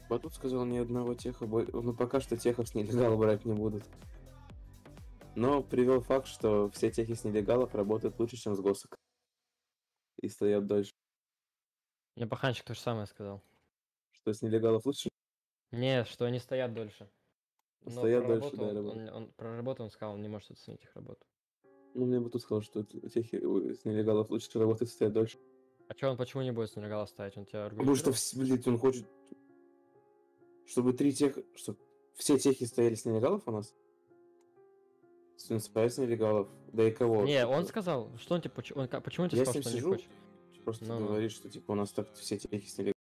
Батут сказал, ни одного теха, ну пока что техов с нелегала брать не будут. Но привел факт, что все техи с нелегалов работают лучше, чем с госок. И стоят дольше. Мне Паханчик то же самое сказал. Что с нелегалов лучше? Не, что они стоят дольше. Но Стоят про дольше, работу да, он, работают. про работу он сказал, он не может оценить их работу. Ну, мне Батут сказал, что техи с нелегалов лучше работают, стоят дольше. А чё он почему не будет с нелегала ставить? Он тебя Потому что, аргументировал? блядь, он хочет, чтобы чтобы все техи стояли с нелегалов у нас. С нелегалов. Да и кого? Не, он Типа, сказал, что он типа, почему он тебе я с сказал, ним что он не сижу, хочет? просто Ну-ну. говорит, что типа у нас так все техи с нелегалов.